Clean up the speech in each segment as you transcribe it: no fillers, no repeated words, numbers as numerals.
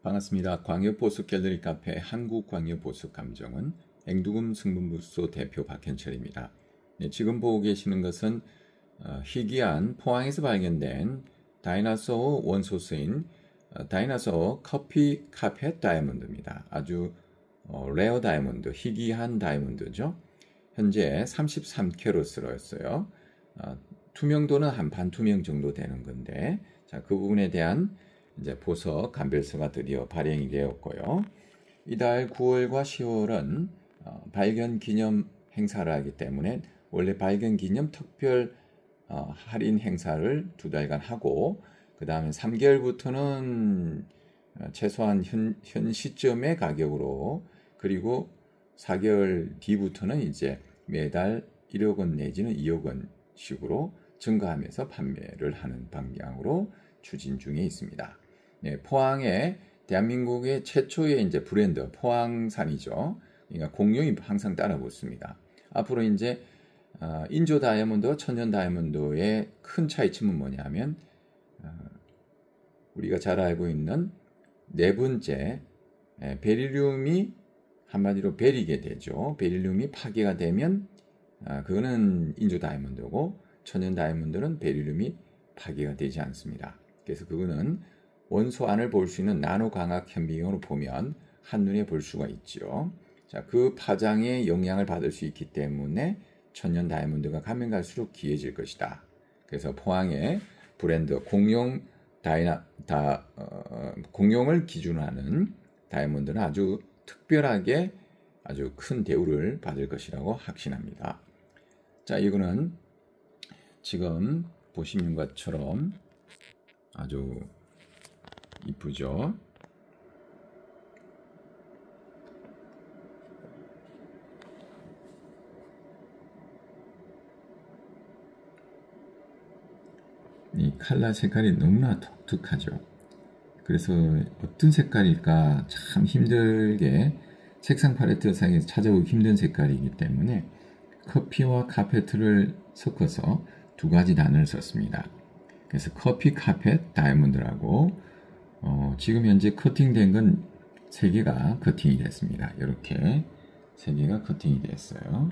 반갑습니다. 광역보수 갤러리 카페 한국광역보수감정은 앵두금 승분부소 대표 박현철입니다. 네, 지금 보고 계시는 것은 희귀한 포항에서 발견된 다이너소어 원소스인 다이너소어 커피 카펫 다이아몬드입니다. 아주 레어 다이아몬드, 희귀한 다이아몬드죠. 현재 33캐럿으로였어요. 투명도는 한 반투명 정도 되는 건데, 자, 그 부분에 대한 이제 보석 감별서가 드디어 발행이 되었고요. 이달 9월과 10월은 발견 기념 행사를 하기 때문에 원래 발견 기념 특별 할인 행사를 2달간 하고, 그 다음에 3개월부터는 최소한 현 시점의 가격으로, 그리고 4개월 뒤부터는 이제 매달 1억 원 내지는 2억 원씩으로 증가하면서 판매를 하는 방향으로 추진 중에 있습니다. 네, 포항에 대한민국의 최초의 이제 브랜드 포항산이죠. 그러니까 공룡이 항상 따라 붙습니다. 앞으로 이제 인조 다이아몬드와 천연 다이아몬드의 큰 차이점은 뭐냐면 우리가 잘 알고 있는 네 번째 베릴륨이 한마디로 베리게 되죠. 베릴륨이 파괴가 되면 그거는 인조 다이아몬드고, 천연 다이아몬드는 베릴륨이 파괴가 되지 않습니다. 그래서 그거는 원소 안을 볼 수 있는 나노 광학 현미경으로 보면 한눈에 볼 수가 있죠. 자, 그 파장의 영향을 받을 수 있기 때문에 천연 다이아몬드가 가면 갈수록 귀해질 것이다. 그래서 포항의 브랜드 공룡을 기준으로 하는 다이아몬드는 아주 특별하게 아주 큰 대우를 받을 것이라고 확신합니다. 자, 이거는 지금 보시는 것처럼 아주 이쁘죠. 이 칼라 색깔이 너무나 독특하죠. 그래서 어떤 색깔일까 참 힘들게 색상 팔레트 상에서 찾아오기 힘든 색깔이기 때문에 커피와 카페트를 섞어서 2가지 단어를 썼습니다. 그래서 커피 카펫 다이아몬드라고 지금 현재 커팅된 건 3개가 커팅이 됐습니다. 이렇게 3개가 커팅이 됐어요.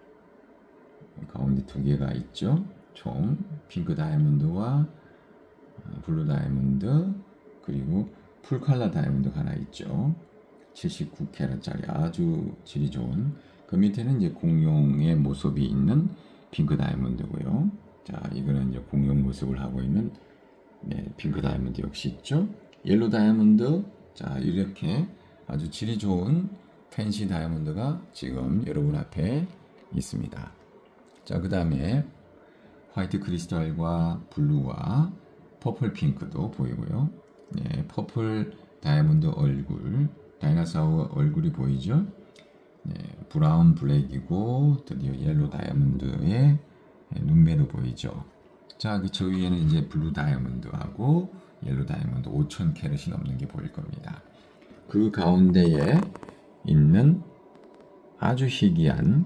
가운데 2개가 있죠. 총 핑크 다이아몬드와 블루 다이아몬드, 그리고 풀칼라 다이아몬드가 하나 있죠. 79캐럿짜리 아주 질이 좋은, 그 밑에는 이제 공룡의 모습이 있는 핑크 다이아몬드고요. 자, 이거는 이제 공룡 모습을 하고 있는 핑크 다이아몬드 역시 있죠. 옐로 다이아몬드, 자, 이렇게 아주 질이 좋은 팬시 다이아몬드가 지금 여러분 앞에 있습니다. 자, 그 다음에 화이트 크리스탈과 블루와 퍼플 핑크도 보이고요. 네, 퍼플 다이아몬드 얼굴, 다이너사우 얼굴이 보이죠. 네, 브라운 블랙이고 드디어 옐로 다이아몬드의 눈매도 보이죠. 자, 저 위에는 이제 블루 다이아몬드하고 옐로 다이아몬드 5000캐럿이 넘는 게 보일 겁니다. 그 가운데에 있는 아주 희귀한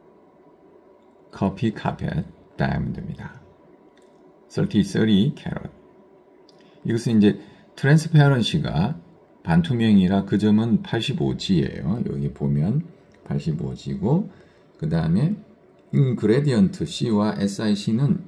커피 카펫 다이아몬드입니다. 30캐럿. 이것은 이제 트랜스페어런시가 반투명이라 그 점은 85G예요. 여기 보면 85G고, 그 다음에 그레디언트 C와 SIC는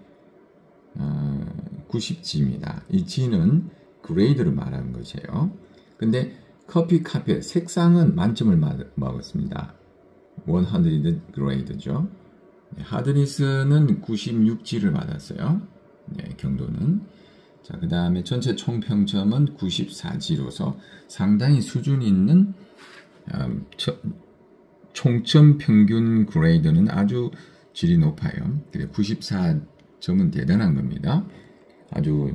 90G입니다. 이 G는 그레이드를 말하는 것이에요. 근데 커피 카펫 색상은 만점을 먹었습니다. 100 그레이드죠. 하드니스는 96G를 받았어요. 네, 경도는. 자, 그 다음에 전체 총평점은 94G로서 상당히 수준 있는 총점 평균 그레이드는 아주 질이 높아요. 94점은 대단한 겁니다. 아주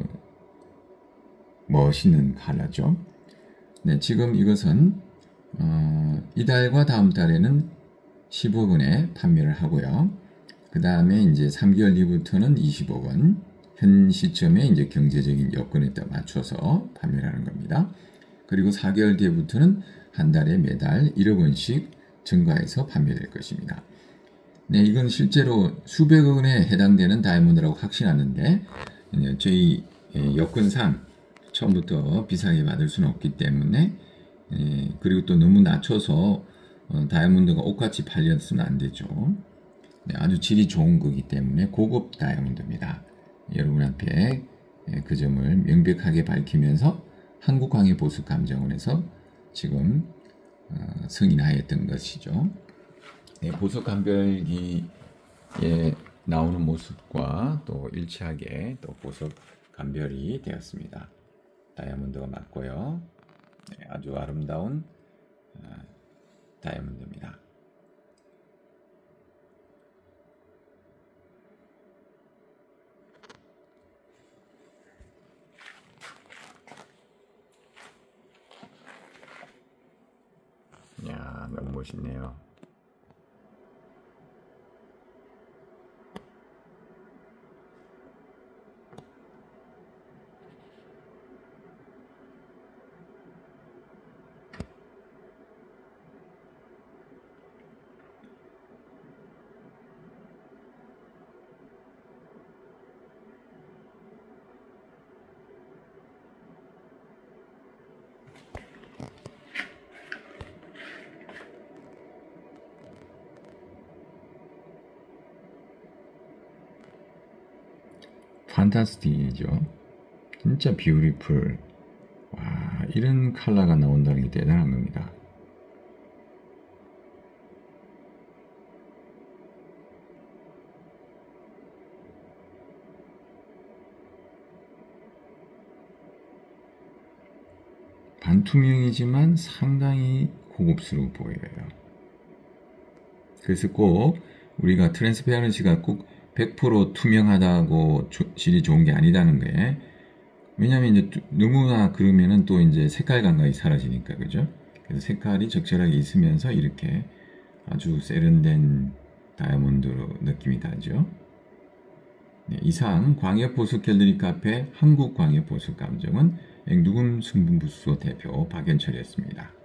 멋있는 컬러죠. 네, 지금 이것은 이달과 다음 달에는 10억 원에 판매를 하고요. 그 다음에 이제 3개월 뒤부터는 20억 원. 현 시점에 이제 경제적인 여건에 따라 맞춰서 판매를 하는 겁니다. 그리고 4개월 뒤부터는 한 달에 매달 1억 원씩 증가해서 판매될 것입니다. 네, 이건 실제로 수백억 원에 해당되는 다이아몬드라고 확신하는데, 저희 여건상 처음부터 비싸게 받을 수는 없기 때문에 그리고 또 너무 낮춰서 다이아몬드가 옷같이 팔렸으면 안 되죠. 네, 아주 질이 좋은 거기 때문에 고급 다이아몬드입니다. 여러분한테 그 점을 명백하게 밝히면서 한국광해보석감정원에서 지금 승인하였던 것이죠. 네, 보석감별기에 나오는 모습과 또 일치하게 또 보석 감별이 되었습니다. 다이아몬드가 맞고요. 네, 아주 아름다운 다이아몬드입니다. 이야, 너무 멋있네요. 판타스틱이죠. 진짜 뷰티풀. 와, 이런 컬러가 나온다는 게 대단한 겁니다. 반투명이지만 상당히 고급스러워 보여요. 그래서 꼭 우리가 트랜스페어런시가 꼭 100% 투명하다고 질이 좋은 게 아니다는 거예요. 왜냐면 이제 너무나 그러면은 또 이제 색깔 감각이 사라지니까, 그죠? 그래서 색깔이 적절하게 있으면서 이렇게 아주 세련된 다이아몬드로 느낌이 나죠. 네, 이상 광역보석 갤러리 카페 한국광역보석감정원 앵두금 승분부소 대표 박연철이었습니다.